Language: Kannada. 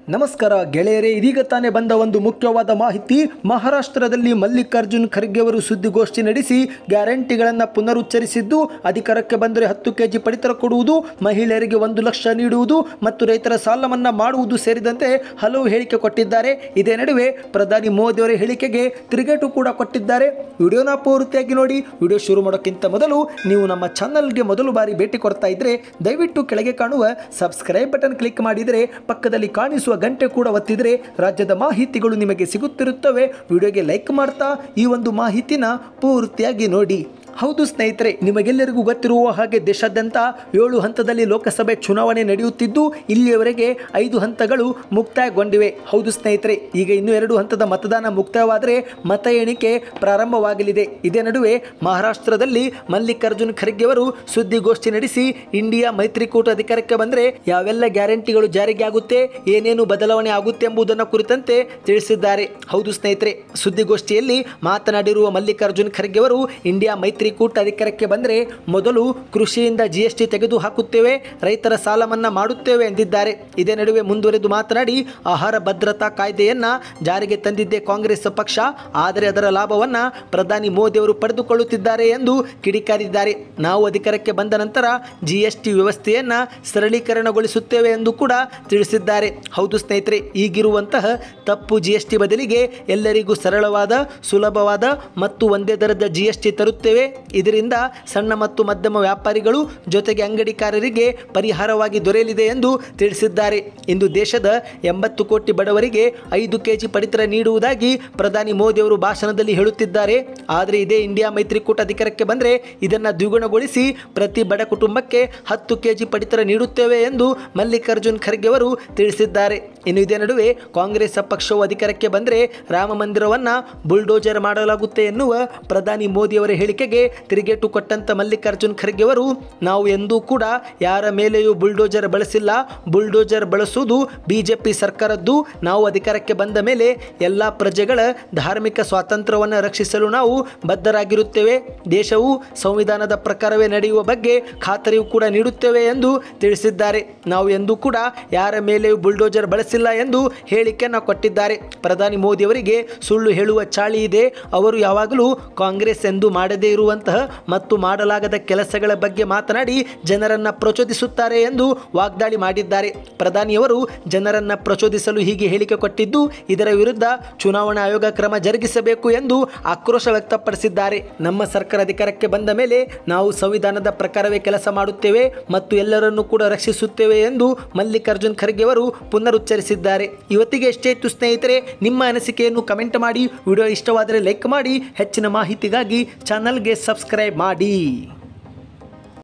ನಮಸ್ಕಾರ ಗೆಳೆಯರೇ, ಇದೀಗ ತಾನೇ ಬಂದ ಒಂದು ಮುಖ್ಯವಾದ ಮಾಹಿತಿ. ಮಹಾರಾಷ್ಟ್ರದಲ್ಲಿ ಮಲ್ಲಿಕಾರ್ಜುನ್ ಖರ್ಗೆ ಅವರು ಸುದ್ದಿಗೋಷ್ಠಿ ನಡೆಸಿ ಗ್ಯಾರಂಟಿಗಳನ್ನು ಪುನರುಚ್ಚರಿಸಿದ್ದು, ಅಧಿಕಾರಕ್ಕೆ ಬಂದರೆ 10 ಕೆಜಿ ಪಡಿತರ ಕೊಡುವುದು, ಮಹಿಳೆಯರಿಗೆ 1 ಲಕ್ಷ ನೀಡುವುದು ಮತ್ತು ರೈತರ ಸಾಲ ಮನ್ನಾ ಮಾಡುವುದು ಸೇರಿದಂತೆ ಹಲವು ಹೇಳಿಕೆ ಕೊಟ್ಟಿದ್ದಾರೆ. ಇದೇ ನಡುವೆ ಪ್ರಧಾನಿ ಮೋದಿ ಅವರ ಹೇಳಿಕೆಗೆ ತಿರುಗೇಟು ಕೂಡ ಕೊಟ್ಟಿದ್ದಾರೆ. ವಿಡಿಯೋನ ಪೂರ್ತಿಯಾಗಿ ನೋಡಿ. ವಿಡಿಯೋ ಶುರು ಮಾಡೋಕ್ಕಿಂತ ಮೊದಲು ನೀವು ನಮ್ಮ ಚಾನಲ್ಗೆ ಮೊದಲು ಬಾರಿ ಭೇಟಿ ಕೊಡ್ತಾ ಇದ್ರೆ ದಯವಿಟ್ಟು ಕೆಳಗೆ ಕಾಣುವ ಸಬ್ಸ್ಕ್ರೈಬ್ ಬಟನ್ ಕ್ಲಿಕ್ ಮಾಡಿದರೆ ಪಕ್ಕದಲ್ಲಿ ಕಾಣಿಸುವ ಗಂಟೆ ಕೂಡ ಒತ್ತಿದ್ರೆ ರಾಜ್ಯದ ಮಾಹಿತಿಗಳು ನಿಮಗೆ ಸಿಗುತ್ತಿರುತ್ತವೆ. ವಿಡಿಯೋಗೆ ಲೈಕ್ ಮಾಡ್ತಾ ಈ ಒಂದು ಮಾಹಿತಿನ ಪೂರ್ತಿಯಾಗಿ ನೋಡಿ. ಹೌದು ಸ್ನೇಹಿತರೆ, ನಿಮಗೆಲ್ಲರಿಗೂ ಗೊತ್ತಿರುವ ಹಾಗೆ ದೇಶಾದ್ಯಂತ 7 ಹಂತದಲ್ಲಿ ಲೋಕಸಭೆ ಚುನಾವಣೆ ನಡೆಯುತ್ತಿದ್ದು, ಇಲ್ಲಿಯವರೆಗೆ 5 ಹಂತಗಳು ಮುಕ್ತಾಯಗೊಂಡಿವೆ. ಹೌದು ಸ್ನೇಹಿತರೆ, ಈಗ ಇನ್ನೂ 2 ಹಂತದ ಮತದಾನ ಮುಕ್ತಾಯವಾದರೆ ಮತ ಎಣಿಕೆ ಪ್ರಾರಂಭವಾಗಲಿದೆ. ಇದೇ ನಡುವೆ ಮಹಾರಾಷ್ಟ್ರದಲ್ಲಿ ಮಲ್ಲಿಕಾರ್ಜುನ್ ಖರ್ಗೆ ಅವರು ಸುದ್ದಿಗೋಷ್ಠಿ ನಡೆಸಿ ಇಂಡಿಯಾ ಮೈತ್ರಿಕೂಟ ಅಧಿಕಾರಕ್ಕೆ ಬಂದರೆ ಯಾವೆಲ್ಲ ಗ್ಯಾರಂಟಿಗಳು ಜಾರಿಗೆ ಆಗುತ್ತೆ, ಏನೇನು ಬದಲಾವಣೆ ಆಗುತ್ತೆ ಎಂಬುದನ್ನು ಕುರಿತಂತೆ ತಿಳಿಸಿದ್ದಾರೆ. ಹೌದು ಸ್ನೇಹಿತರೆ, ಸುದ್ದಿಗೋಷ್ಠಿಯಲ್ಲಿ ಮಾತನಾಡಿರುವ ಮಲ್ಲಿಕಾರ್ಜುನ್ ಖರ್ಗೆ ಅವರು ಇಂಡಿಯಾ ಮೈತ್ರಿಕೂಟ ಅಧಿಕಾರಕ್ಕೆ ಬಂದರೆ ಮೊದಲು ಕೃಷಿಯಿಂದ GST ತೆಗೆದು ಹಾಕುತ್ತೇವೆ, ರೈತರ ಸಾಲ ಮನ್ನಾ ಮಾಡುತ್ತೇವೆ ಎಂದಿದ್ದಾರೆ. ಇದೇ ನಡುವೆ ಮುಂದುವರೆದು ಮಾತನಾಡಿ, ಆಹಾರ ಭದ್ರತಾ ಕಾಯ್ದೆಯನ್ನ ಜಾರಿಗೆ ತಂದಿದ್ದೇ ಕಾಂಗ್ರೆಸ್ ಪಕ್ಷ, ಆದರೆ ಅದರ ಲಾಭವನ್ನ ಪ್ರಧಾನಿ ಮೋದಿ ಅವರು ಪಡೆದುಕೊಳ್ಳುತ್ತಿದ್ದಾರೆ ಎಂದು ಕಿಡಿಕಾರಿದ್ದಾರೆ. ನಾವು ಅಧಿಕಾರಕ್ಕೆ ಬಂದ ನಂತರ GST ವ್ಯವಸ್ಥೆಯನ್ನ ಸರಳೀಕರಣಗೊಳಿಸುತ್ತೇವೆ ಎಂದು ಕೂಡ ತಿಳಿಸಿದ್ದಾರೆ. ಹೌದು ಸ್ನೇಹಿತರೆ, ಈಗಿರುವಂತಹ ತಪ್ಪು GST ಬದಲಿಗೆ ಎಲ್ಲರಿಗೂ ಸರಳವಾದ, ಸುಲಭವಾದ ಮತ್ತು ಒಂದೇ ದರದ GST ತರುತ್ತೇವೆ. ಇದರಿಂದ ಸಣ್ಣ ಮತ್ತು ಮಧ್ಯಮ ವ್ಯಾಪಾರಿಗಳು ಜೊತೆಗೆ ಅಂಗಡಿಕಾರರಿಗೆ ಪರಿಹಾರವಾಗಿ ದೊರೆಯಲಿದೆ ಎಂದು ತಿಳಿಸಿದ್ದಾರೆ. ಇಂದು ದೇಶದ 80 ಕೋಟಿ ಬಡವರಿಗೆ 5 ಕೆಜಿ ಪಡಿತರ ನೀಡುವುದಾಗಿ ಪ್ರಧಾನಿ ಮೋದಿ ಅವರು ಭಾಷಣದಲ್ಲಿ ಹೇಳುತ್ತಿದ್ದಾರೆ. ಆದರೆ ಇದೇ ಇಂಡಿಯಾ ಮೈತ್ರಿಕೂಟ ಅಧಿಕಾರಕ್ಕೆ ಬಂದರೆ ಇದನ್ನು ದ್ವಿಗುಣಗೊಳಿಸಿ ಪ್ರತಿ ಬಡ ಕುಟುಂಬಕ್ಕೆ 10 ಕೆಜಿ ಪಡಿತರ ನೀಡುತ್ತೇವೆ ಎಂದು ಮಲ್ಲಿಕಾರ್ಜುನ್ ಖರ್ಗೆ ಅವರು ತಿಳಿಸಿದ್ದಾರೆ. ಇನ್ನು ಇದೇ ನಡುವೆ ಕಾಂಗ್ರೆಸ್ ಪಕ್ಷವು ಅಧಿಕಾರಕ್ಕೆ ಬಂದರೆ ರಾಮ ಮಂದಿರವನ್ನು ಬುಲ್ಡೋಜರ್ ಮಾಡಲಾಗುತ್ತೆ ಎನ್ನುವ ಪ್ರಧಾನಿ ಮೋದಿ ಅವರ ಹೇಳಿಕೆಗೆ ತಿರುಗೇಟು ಕೊಟ್ಟಂತ ಮಲ್ಲಿಕಾರ್ಜುನ್ ಖರ್ಗೆ ಅವರು, ನಾವು ಎಂದೂ ಕೂಡ ಯಾರ ಮೇಲೆಯೂ ಬುಲ್ಡೋಜರ್ ಬಳಸಿಲ್ಲ, ಬುಲ್ಡೋಜರ್ ಬಳಸುವುದು BJP ಸರ್ಕಾರದ್ದು. ನಾವು ಅಧಿಕಾರಕ್ಕೆ ಬಂದ ಮೇಲೆ ಎಲ್ಲ ಪ್ರಜೆಗಳ ಧಾರ್ಮಿಕ ಸ್ವಾತಂತ್ರ್ಯವನ್ನು ರಕ್ಷಿಸಲು ನಾವು ಬದ್ಧರಾಗಿರುತ್ತೇವೆ. ದೇಶವು ಸಂವಿಧಾನದ ಪ್ರಕಾರವೇ ನಡೆಯುವ ಬಗ್ಗೆ ಖಾತರಿಯೂ ಕೂಡ ನೀಡುತ್ತೇವೆ ಎಂದು ತಿಳಿಸಿದ್ದಾರೆ. ನಾವು ಎಂದೂ ಕೂಡ ಯಾರ ಮೇಲೆಯೂ ಬುಲ್ಡೋಜರ್ ಬಳಸಿಲ್ಲ ಎಂದು ಹೇಳಿಕೆಯನ್ನು ಕೊಟ್ಟಿದ್ದಾರೆ. ಪ್ರಧಾನಿ ಮೋದಿ ಅವರಿಗೆ ಸುಳ್ಳು ಹೇಳುವ ಚಾಳಿ ಇದೆ. ಅವರು ಯಾವಾಗಲೂ ಕಾಂಗ್ರೆಸ್ ಎಂದು ಮಾಡದೇ ಇರುವಂತಹ ಮತ್ತು ಮಾಡಲಾಗದ ಕೆಲಸಗಳ ಬಗ್ಗೆ ಮಾತನಾಡಿ ಜನರನ್ನು ಪ್ರಚೋದಿಸುತ್ತಾರೆ ಎಂದು ವಾಗ್ದಾಳಿ ಮಾಡಿದ್ದಾರೆ. ಪ್ರಧಾನಿಯವರು ಜನರನ್ನು ಪ್ರಚೋದಿಸಲು ಹೀಗೆ ಹೇಳಿಕೆ ಕೊಟ್ಟಿದ್ದು, ಇದರ ವಿರುದ್ಧ ಚುನಾವಣಾ ಆಯೋಗ ಕ್ರಮ ಜರುಗಿಸಬೇಕು ಎಂದು ಆಕ್ರೋಶ ವ್ಯಕ್ತಪಡಿಸಿದ್ದಾರೆ. ನಮ್ಮ ಸರ್ಕಾರ ಅಧಿಕಾರಕ್ಕೆ ಬಂದ ಮೇಲೆ ನಾವು ಸಂವಿಧಾನದ ಪ್ರಕಾರವೇ ಕೆಲಸ ಮಾಡುತ್ತೇವೆ ಮತ್ತು ಎಲ್ಲರನ್ನೂ ಕೂಡ ರಕ್ಷಿಸುತ್ತೇವೆ ಎಂದು ಮಲ್ಲಿಕಾರ್ಜುನ್ ಖರ್ಗೆ ಅವರು ಪುನರುಚ್ಚರಿಸಿದ್ದಾರೆ. ಇವತ್ತಿಗೆ ಎಷ್ಟೇ ಇತ್ತು ಸ್ನೇಹಿತರೆ, ನಿಮ್ಮ ಅನಿಸಿಕೆಯನ್ನು ಕಮೆಂಟ್ ಮಾಡಿ. ವಿಡಿಯೋ ಇಷ್ಟವಾದರೆ ಲೈಕ್ ಮಾಡಿ. ಹೆಚ್ಚಿನ ಮಾಹಿತಿಗಾಗಿ ಚಾನಲ್ಗೆ ಸಬ್ಸ್ಕ್ರೈಬ್ ಮಾಡಿ.